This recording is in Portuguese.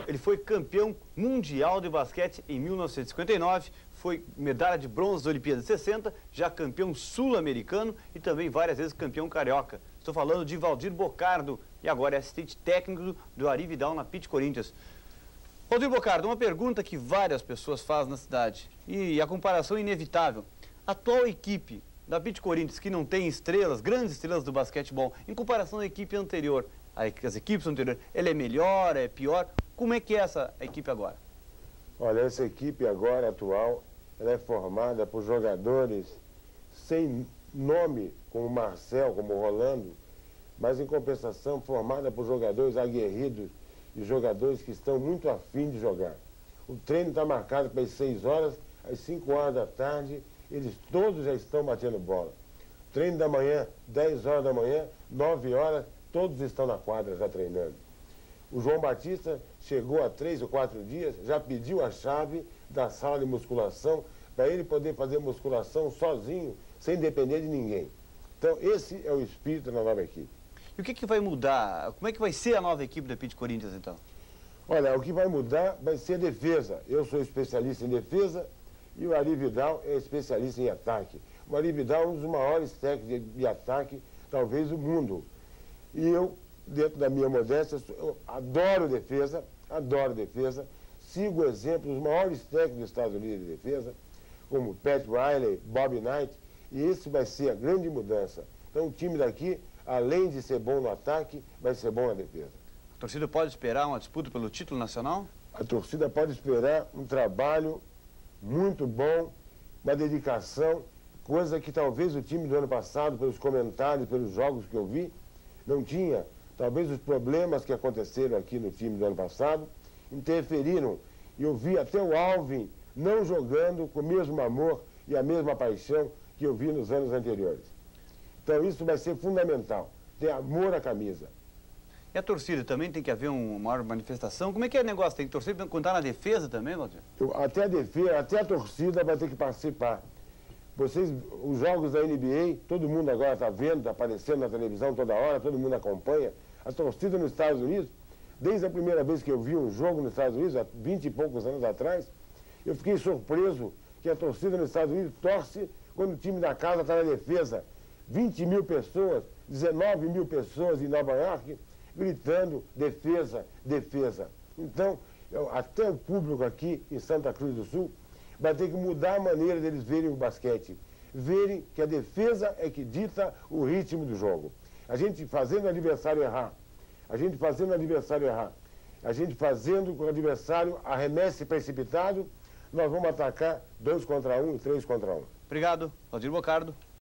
Ele foi campeão mundial de basquete em 1959, foi medalha de bronze das Olimpíadas de 60, já campeão sul-americano e também várias vezes campeão carioca. Estou falando de Valdir Bocardo e agora é assistente técnico do Ari Vidal na Pit Corinthians. Valdir Bocardo, uma pergunta que várias pessoas fazem na cidade e a comparação é inevitável. A atual equipe da Pit Corinthians, que não tem estrelas, grandes estrelas do basquetebol, em comparação à equipe anterior, as equipes anteriores, ela é melhor, é pior? Como é que é essa equipe agora? Olha, essa equipe agora, atual, ela é formada por jogadores sem nome, como o Marcel, como o Rolando, mas em compensação formada por jogadores aguerridos e jogadores que estão muito afim de jogar. O treino está marcado para as 6 horas, às 5 horas da tarde, eles todos já estão batendo bola. Treino da manhã, 10 horas da manhã, 9 horas, todos estão na quadra já treinando. O João Batista chegou há 3 ou 4 dias, já pediu a chave da sala de musculação para ele poder fazer musculação sozinho, sem depender de ninguém. Então, esse é o espírito da nova equipe. E o que vai mudar? Como é que vai ser a nova equipe da Pit Corinthians, então? Olha, o que vai mudar vai ser defesa. Eu sou especialista em defesa e o Ari Vidal é especialista em ataque. O Ari Vidal é um dos maiores técnicos de ataque, talvez, do mundo. E eu, dentro da minha modéstia, eu adoro defesa, sigo o exemplo dos maiores técnicos dos Estados Unidos de defesa, como Pat Riley, Bob Knight, e esse vai ser a grande mudança. Então o time daqui, além de ser bom no ataque, vai ser bom na defesa. A torcida pode esperar uma disputa pelo título nacional? A torcida pode esperar um trabalho muito bom, uma dedicação, coisa que talvez o time do ano passado, pelos comentários, pelos jogos que eu vi, não tinha. Talvez os problemas que aconteceram aqui no time do ano passado interferiram. E eu vi até o Alvin não jogando com o mesmo amor e a mesma paixão que eu vi nos anos anteriores. Então isso vai ser fundamental, ter amor à camisa. E a torcida também tem que haver uma maior manifestação? Como é que é o negócio? Tem que torcer para contar na defesa também, Valdir? Até a defesa, até a torcida vai ter que participar. Vocês, os jogos da NBA, todo mundo agora está vendo, está aparecendo na televisão toda hora, todo mundo acompanha. A torcida nos Estados Unidos, desde a primeira vez que eu vi um jogo nos Estados Unidos, há 20 e poucos anos atrás, eu fiquei surpreso que a torcida nos Estados Unidos torce quando o time da casa está na defesa. 20 mil pessoas, 19 mil pessoas em Nova York, gritando defesa, defesa. Então, até o público aqui em Santa Cruz do Sul vai ter que mudar a maneira deles verem o basquete. Verem que a defesa é que dita o ritmo do jogo. A gente fazendo o adversário errar, a gente fazendo com o adversário arremesse precipitado, nós vamos atacar 2 contra 1 e 3 contra 1. Obrigado, Valdir Bocardo.